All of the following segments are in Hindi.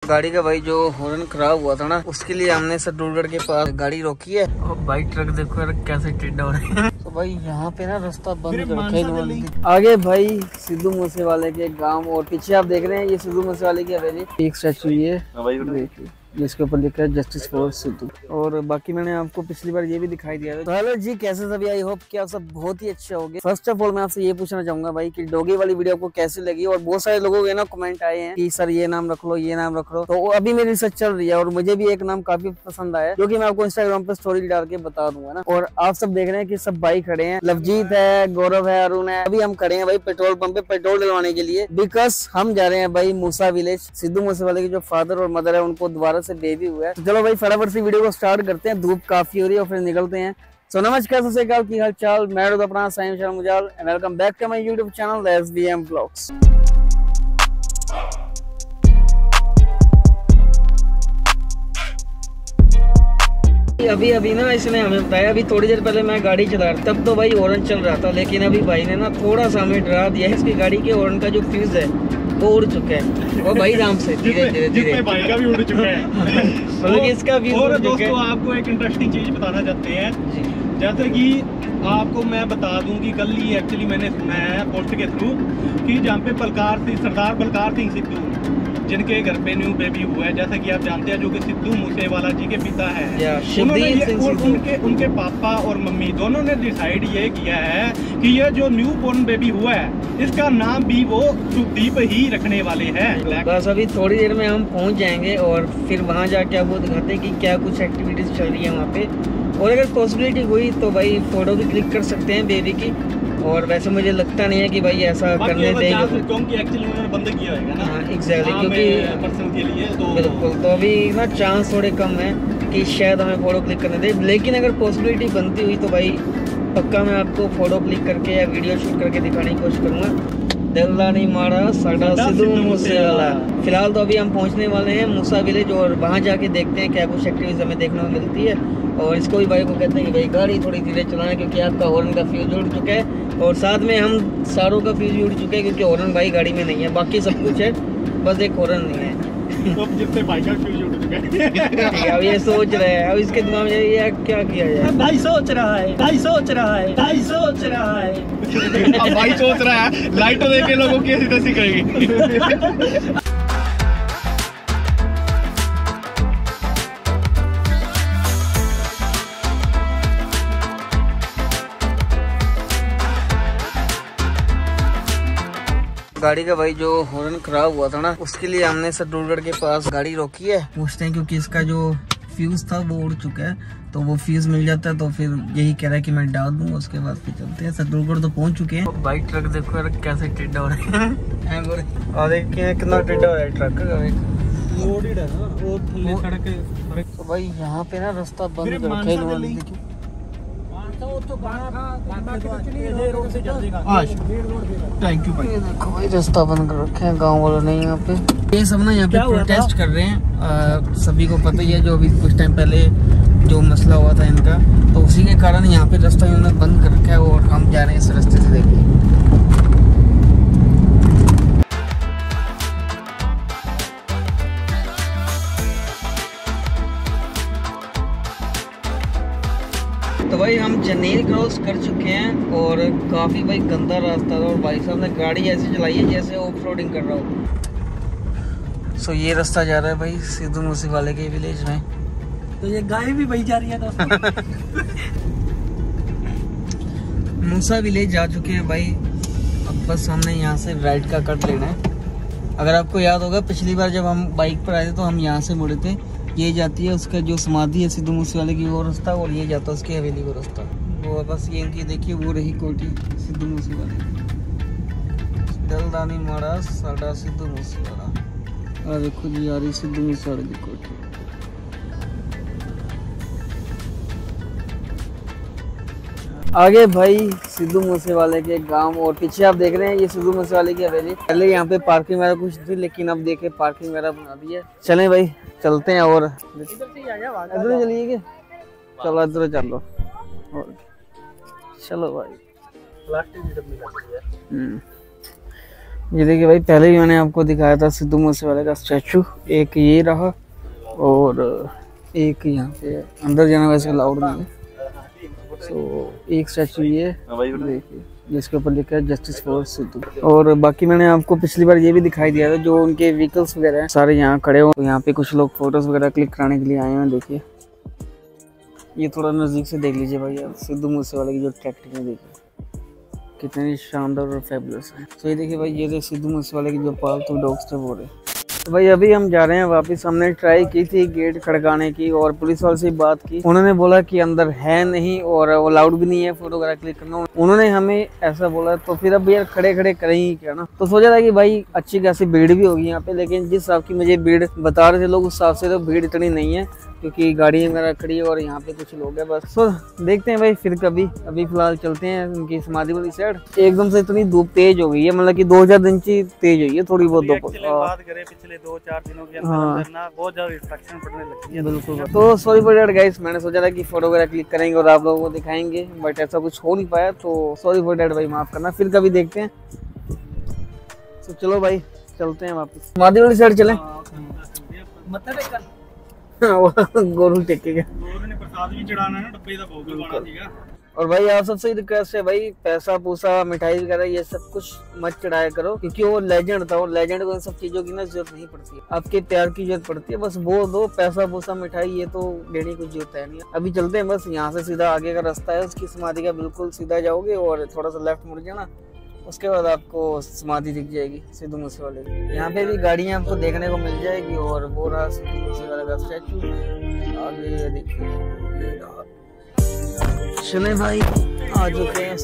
गाड़ी का भाई जो हॉर्न खराब हुआ था ना, उसके लिए हमने सतुरगढ़ के पास गाड़ी रोकी है। और भाई ट्रक देखो यार कैसे टेढ़ा हो रहा है। तो भाई यहाँ पे ना रास्ता बंद कर रखा है इन्होंने। आगे भाई सिद्धू मूसेवाले के गांव और पीछे आप देख रहे हैं ये सिद्धू मूसेवाले की हवेली, एक स्टैचू है जिसके ऊपर लिखा है जस्टिस फॉर सिद्धू। और बाकी मैंने आपको पिछली बार ये भी दिखाई दिया था। तो हेलो जी, कैसे सभी, आई होप कि आप सब बहुत ही अच्छे होंगे। फर्स्ट ऑफ ऑल मैं आपसे ये पूछना चाहूंगा भाई कि डॉगी वाली वीडियो आपको कैसी लगी। और बहुत सारे लोगों के ना कमेंट आए हैं कि सर ये नाम रख लो, ये नाम रख लो। तो अभी मेरी रिसर्च चल रही है और मुझे भी एक नाम काफी पसंद आया, जो कि मैं आपको इंस्टाग्राम पे स्टोरी डाल के बता दूंगा ना। और आप सब देख रहे हैं कि सब भाई खड़े हैं, लवजीत है, गौरव है, अरुण है। अभी हम खड़े हैं भाई पेट्रोल पंप पे पेट्रोल डलवाने के लिए, बिकॉज हम जा रहे हैं भाई मूसा विलेज। सिद्धू मूसेवाले के जो फादर और मदर है उनको दोबारा से बेबी हुआ है। तो चलो भाई फटाफट से वीडियो को स्टार्ट करते हैं, धूप काफी हो रही है और फिर निकलते हैं। सो नमस्कार, सत श्री अकाल, की हाल चाल। मैं अपना साइम शर्मा मुजाल and welcome back to my YouTube channel SBM vlogs. अभी ना इसने हमें बताया, अभी थोड़ी देर पहले मैं गाड़ी चला रहा तब तो भाई हॉर्न चल रहा था, लेकिन अभी भाई ने ना थोड़ा सा हमें डरा दिया है। इसकी गाड़ी के हॉर्न का जो फ्यूज है वो उड़ चुका है। वो भाई राम से धीरे धीरे भाई का भी उड़ चुका है। मतलब इसका भी और दोस्तों आपको एक इंटरेस्टिंग चीज बताना चाहते हैं, जैसे कि आपको मैं बता दूं कि कल ही एक्चुअली मैंने सुना है पोस्ट के थ्रू कि जहाँ पे सरदार बलकार सिंह सिद्धू जिनके घर पे न्यू बेबी हुआ है, जैसा कि आप जानते हैं, जो कि सिद्धू मूसेवाला जी के पिता हैं, उनके पापा और मम्मी दोनों ने डिसाइड ये किया है कि ये जो न्यू बोर्न बेबी हुआ है इसका नाम भी वो शुभदीप ही रखने वाले हैं। बस अभी थोड़ी देर में हम पहुंच जाएंगे और फिर वहां जाके आपको दिखाते हैं कि क्या कुछ एक्टिविटीज चल रही है वहाँ पे। और अगर पॉसिबिलिटी हुई तो भाई फोटो भी क्लिक कर सकते हैं बेबी की। और वैसे मुझे लगता नहीं है कि भाई ऐसा करने देंगे, क्योंकि एक्चुअली उन्होंने बंद किया है ना। हाँ एग्जैक्टली, क्योंकि पर्सन के लिए तो बिल्कुल, तो अभी ना चांस थोड़े कम है कि शायद हमें फोटो क्लिक करने दे। लेकिन अगर पॉसिबिलिटी बनती हुई तो भाई पक्का मैं आपको फोटो क्लिक करके या वीडियो शूट करके दिखाने की कोशिश करूँगा। दिल्ला नहीं मारा साडा सिद्धू मूसेवाला। फिलहाल तो अभी हम पहुंचने वाले हैं मूसा विलेज और वहां जाके देखते हैं क्या कुछ एक्टिविटीज हमें देखने को मिलती है। और इसको भी भाई को कहते हैं कि भाई गाड़ी थोड़ी धीरे चलाना, क्योंकि आपका हॉर्न का फ्यूज उड़ चुका है और साथ में हम सारों का फ्यूज भी उड़ चुका है, क्योंकि हॉर्न भाई गाड़ी में नहीं है, बाकी सब कुछ है, बस एक हॉर्न नहीं है। तो जिससे भाई का फ्यूज उड़ चुका है। अब ये सोच रहे हैं, अब इसके दिमाग में ये क्या किया जाए। भाई सोच रहा है, भाई सोच रहा है, भाई सोच रहा है। अब भाई सोच रहा है, लाइट देके लोगों की ऐसी तैसी करेगी। गाड़ी का भाई जो हॉर्न खराब हुआ था ना, उसके लिए हमने सतुरगढ़ के पास गाड़ी रोकी है। पूछते हैं, क्योंकि इसका जो फ्यूज था वो उड़ चुका है, तो वो फ्यूज मिल जाता है तो फिर यही कह रहा है कि मैं डाल दूंगा, उसके बाद फिर चलते हैं। सतुरगढ़ तो पहुंच चुके हैं। भाई ट्रक देखो यार कैसे टेढ़ा हो रहा है। और देखिए कितना टेढ़ा हो रहा है ट्रक। लोडेड है ना, वो थल्ले सड़क। तो भाई यहाँ पे ना रास्ता बंद कर रखा है इन्होंने। थैंक यू भाई। देखो भाई रास्ता बंद कर रखे हैं, गांव वालों ने यहाँ पे। ये सब ना यहाँ पे प्रोटेस्ट कर रहे हैं। सभी को पता ही है जो अभी कुछ टाइम पहले जो मसला हुआ था इनका, तो उसी के कारण यहाँ पे रास्ता इन्होंने बंद कर रखा है और हम जा रहे हैं इस रास्ते से। देखिए तो भाई हम जनेल क्रॉस कर चुके हैं और काफी भाई गंदा रास्ता था और भाई साहब ने गाड़ी ऐसे चलाई है जैसे ऑफ रोडिंग कर रहा हो। सो ये रास्ता जा रहा है भाई सिद्धू मूसेवाले के विलेज में। तो ये गाय भी वही जा रही है दोस्तों। मूसा विलेज जा चुके हैं भाई। अब बस हमने यहाँ से राइट का कट लेना है। अगर आपको याद होगा पिछली बार जब हम बाइक पर आए थे तो हम यहाँ से मुड़े थे। ये जाती है उसका जो समाधि है सिद्धू मूसेवाले की वो रास्ता, और ये जाता है उसकी हवेली को रास्ता। वो बस ये इनकी देखिए वो रही कोठी सिद्धू मूसेवाले। दिलदानी मारा साडा सिद्धू मूसेवाला। और देखो जी आ रही सिद्धू मूसेवाले की कोठी। आगे भाई सिद्धू मूसेवाले के गांव और पीछे आप देख रहे हैं ये सिद्धू मूसेवाले की हवेली। पहले यहाँ पे पार्किंग वगैरह कुछ थी, लेकिन अब देखे पार्किंग वगैरह बना दी है। चलें भाई चलते हैं। और इधर चलिए क्या, चलो इधर चलो और चलो भाई। ये देखिए भाई, पहले भी मैंने आपको दिखाया था सिद्धू मूसेवाले का स्टैचू, एक ये रहा और एक यहाँ पे अंदर जाना वैसे अलाउड नहीं है। तो एक स्टैचू ये देखिए जिसके ऊपर लिखा है जस्टिस फॉर सिद्धू। और बाकी मैंने आपको पिछली बार ये भी दिखाई दिया था, जो उनके व्हीकल्स वगैरह हैं सारे यहाँ खड़े हो। यहाँ पे कुछ लोग फोटोज वगैरह क्लिक कराने के लिए आए हैं। देखिए ये थोड़ा नज़दीक से देख लीजिए भाई आप, सिद्धू मूसेवाले की जो ट्रैक्टिंग है देखिए कितनी शानदार और फेबुलस है। तो ये देखिए भाई, ये सिद्धू मूसेवाले की जो पालतू डॉग्स थे वो रहे। तो भाई अभी हम जा रहे हैं वापस। हमने ट्राई की थी गेट खड़काने की और पुलिस वाले से बात की, उन्होंने बोला कि अंदर है नहीं और अलाउड भी नहीं है फोटोग्राफ क्लिक करना। उन्होंने हमें ऐसा बोला, तो फिर अब यार खड़े खड़े करेंगे क्या ना। तो सोचा था कि भाई अच्छी खासी भीड़ भी होगी यहाँ पे, लेकिन जिस हिसाब की मुझे भीड़ बता रहे थे लोग उस हिसाब से तो भीड़ इतनी नहीं है, क्योंकि गाड़ी वगैरह खड़ी है और यहाँ पे कुछ लोग हैं बस। तो देखते हैं भाई फिर कभी। अभी फिलहाल चलते हैं उनकी समाधि वाली साइड। एकदम से इतनी धूप तेज हो गई है, मतलब कि 2-4 दिन से तेज हुई है थोड़ी बहुत। बात करें पिछले 2-4 दिनों के अंदर ना बहुत ज्यादा रिस्ट्रिक्शन पड़ने लगी है। बिल्कुल। तो सॉरी फॉर दैट गाइस, मैंने सोचा था कि फोटो वगैरह क्लिक करेंगे और आप लोगों को दिखाएंगे, बट ऐसा कुछ हो नहीं पाया, तो सॉरी फॉर दैट भाई, माफ करना। फिर कभी देखते हैं। तो चलो भाई चलते हैं वापस, समाधि वाली साइड चलें। गोरू टेकेगा, गोरू ने प्रसाद भी चढ़ाना है ना, डब्बे का भोग लगाना ठीक। और भाई आप सबसे रिक्वेस्ट है भाई, पैसा पूसा मिठाई वगैरह ये सब कुछ मत चढ़ाया करो, क्योंकि वो लेजेंड था और लेजेंड को इन सब चीजों की ना जरूरत नहीं पड़ती है, आपके प्यार की जरूरत पड़ती है। बस वो दो, पैसा पूसा मिठाई ये तो देने की जरूरत है नहीं। अभी चलते हैं बस, यहाँ से सीधा आगे का रास्ता है उसकी समाधि का, बिल्कुल सीधा जाओगे और थोड़ा सा लेफ्ट मुड़ जाना, उसके बाद आपको समाधि दिख जाएगी सिद्धू मूसेवाले की। यहाँ पे भी गाड़ियाँ आपको देखने को मिल जाएगी और वो रहा सिद्धू मूसेवाले का स्टैचू। आगे देखिए चले भाई, आ चुके हैं।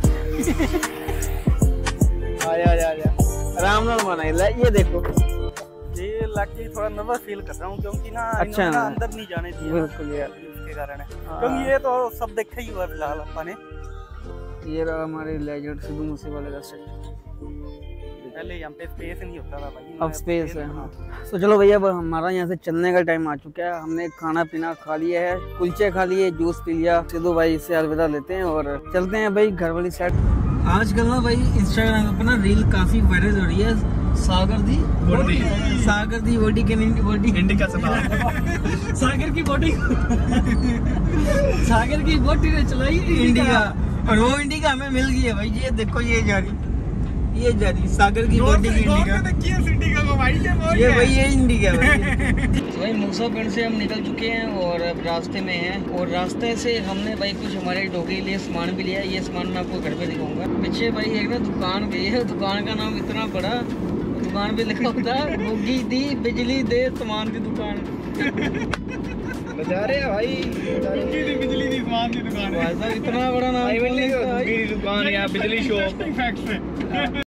आजा आराम नाल माना ये देखो, ये लाके थोड़ा नर्वस फील कर रहा हूँ, क्योंकि ना अच्छा ना अंदर नहीं जाने दिया। बिल्कुल यार, उसके कारण है, क्योंकि ये तो सब देखा ही हुआ फिलहाल अपने। ये रहा हमारे लेजेंड सिद्धू मूसेवाले का स्टैचू। पहले यहाँ पे स्पेस नहीं होता था भाई, अब स्पेस है। हाँ तो चलो भैया, अब हमारा यहाँ से चलने का टाइम आ चुका है। हमने खाना पीना खा लिया है, कुलचे खा लिए, जूस पी लिया। सिद्धू भाई इससे अलविदा लेते हैं और चलते हैं भाई घर वाली साइड। आजकल ना भाई इंस्टाग्राम पे ना रील काफी वायरल हो रही है, सागर दी बॉडी के इंडिका सागर की बॉडी सागर की बॉडी ने चलाई इंडिका, और वो इंडिका हमें मिल गई है भाई। ये देखो ये जा रही सागर की बॉडी की इंडिका को भाई, ये भाई ये इंडिका तो भाई मूसा पिंड से हम निकल चुके हैं और अब रास्ते में हैं, और रास्ते से हमने भाई कुछ हमारे डॉगी के लिए सामान भी लिया। ये सामान मैं आपको घर पे दिखाऊंगा। पीछे भाई एक ना दुकान गई है, दुकान का नाम इतना बड़ा, दुकान पे लिखा होता है बुग्गी दी बिजली दे सामान की दुकान। बजा रहे हैं भाई, बिजली दी सामान की दुकान है। इतना बड़ा नाम दुकान या बिजली शॉप।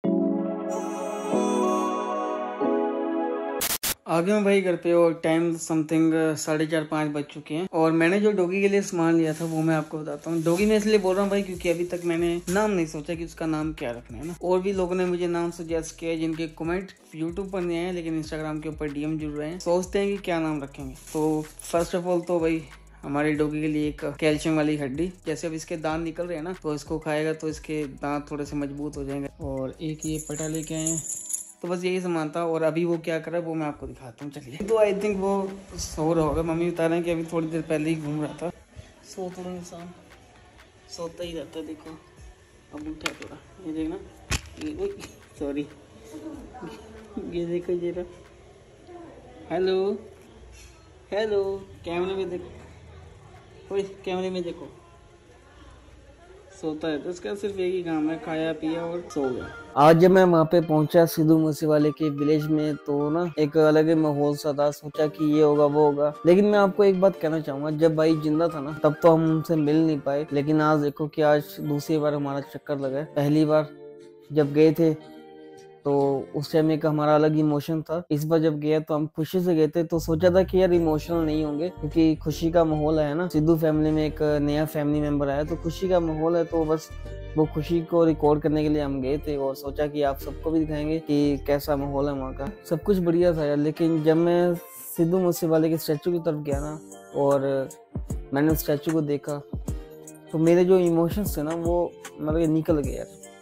आगे में भाई घर पे और टाइम समथिंग 4:30-5 बज चुके हैं, और मैंने जो डॉगी के लिए सामान लिया था वो मैं आपको बताता हूँ। डॉगी मैं इसलिए बोल रहा हूँ भाई क्योंकि अभी तक मैंने नाम नहीं सोचा कि उसका नाम क्या रखना है ना। और भी लोगों ने मुझे नाम सजेस्ट किया जिनके कमेंट यूट्यूब पर नहीं आए लेकिन इंस्टाग्राम के ऊपर डीएम जुड़ रहे हैं, सोचते हैं कि क्या नाम रखेंगे। तो फर्स्ट ऑफ ऑल तो भाई हमारे डॉगी के लिए एक कैल्शियम वाली हड्डी, जैसे अब इसके दांत निकल रहे हैं ना, तो इसको खाएगा तो इसके दांत थोड़े से मजबूत हो जाएंगे। और एक ये पटा लेके आए हैं, तो बस यही सामान था। और अभी वो क्या कर रहा है वो मैं आपको दिखाता हूँ, चलिए। तो आई थिंक वो सो रहा होगा, मम्मी बता रहे हैं कि अभी थोड़ी देर पहले ही घूम रहा था। सो थोड़ा इंसान सोता ही रहता है, देखो अब उठा थोड़ा, ये देखना, सॉरी ये देखो ये रहा। हेलो कैमरे में देखो, कैमरे में देखो, सोता है। तो इसका सिर्फ एक ही काम है, खाया पिया और सो गया। आज जब मैं वहाँ पे पहुंचा सिद्धू मूसेवाले के विलेज में, तो ना एक अलग ही माहौल सा था। सोचा कि ये होगा वो होगा, लेकिन मैं आपको एक बात कहना चाहूंगा, जब भाई जिंदा था ना तब तो हम उनसे मिल नहीं पाए, लेकिन आज देखो कि आज दूसरी बार हमारा चक्कर लगा है। पहली बार जब गए थे तो उस टाइम एक हमारा अलग इमोशन था। इस बार जब गया तो हम खुशी से गए थे, तो सोचा था कि यार इमोशनल नहीं होंगे क्योंकि खुशी का माहौल है ना। सिद्धू फैमिली में एक नया फैमिली मेंबर आया तो खुशी का माहौल है, तो बस वो खुशी को रिकॉर्ड करने के लिए हम गए थे और सोचा कि आप सबको भी दिखाएंगे कि कैसा माहौल है वहाँ का। सब कुछ बढ़िया था यार, लेकिन जब मैं सिद्धू मूसेवाले के स्टैचू की तरफ गया ना और मैंने उस स्टैचू को देखा तो मेरे जो इमोशंस थे ना वो मतलब निकल गए यार।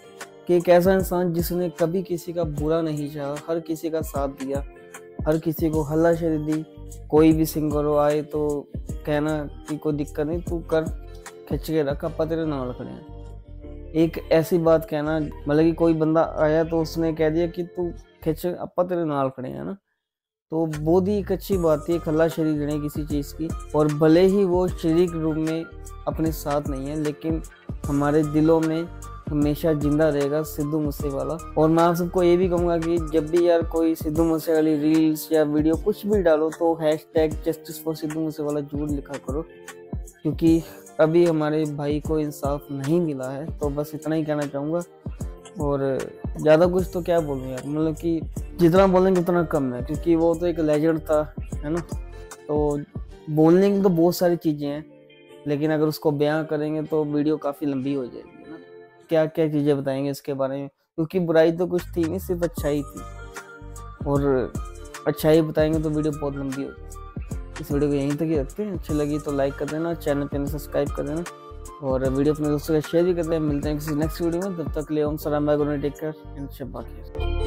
कि एक ऐसा इंसान जिसने कभी किसी का बुरा नहीं चाहा, हर किसी का साथ दिया, हर किसी को हल्लाशेरी दी। कोई भी सिंगर हो आए तो कहना कि कोई दिक्कत नहीं, तू कर, खिंच के रख, अपा तेरे नाल खड़े हैं। एक ऐसी बात कहना, मतलब कि कोई बंदा आया तो उसने कह दिया कि तू खिंच, अपा तेरे नाल खड़े हैं ना, तो बहुत ही एक अच्छी बात है, एक हल्लाशेरी देने किसी चीज़ की। और भले ही वो शारीरिक रूप में अपने साथ नहीं है, लेकिन हमारे दिलों में हमेशा जिंदा रहेगा सिद्धू मूसेवाला। और मैं आप सबको ये भी कहूँगा कि जब भी यार कोई सिद्धू मूसेवाली रील्स या वीडियो कुछ भी डालो तो #जस्टिस फॉर सिद्धू मूसेवाला जरूर लिखा करो, क्योंकि अभी हमारे भाई को इंसाफ नहीं मिला है। तो बस इतना ही कहना चाहूँगा, और ज़्यादा कुछ तो क्या बोलूँ यार, मतलब कि जितना बोलेंगे उतना कम है, क्योंकि वो तो एक लेजेंड था, है ना। तो बोलने की तो बहुत सारी चीज़ें हैं, लेकिन अगर उसको बयां करेंगे तो वीडियो काफ़ी लंबी हो जाएगी, है ना। क्या क्या चीज़ें बताएंगे इसके बारे में, क्योंकि बुराई तो कुछ थी नहीं, सिर्फ अच्छाई थी, और अच्छाई बताएंगे तो वीडियो बहुत लंबी हो जाएगी। इस वीडियो को यहीं तक ही रखते हैं। अच्छी लगी तो लाइक कर देना, चैनल पे सब्सक्राइब कर देना, और वीडियो अपने दोस्तों के शेयर भी करते हैं। मिलते हैं किसी नेक्स्ट वीडियो में, तब तक ले ओम सलाम, bye, good night, take care and शब बखैर।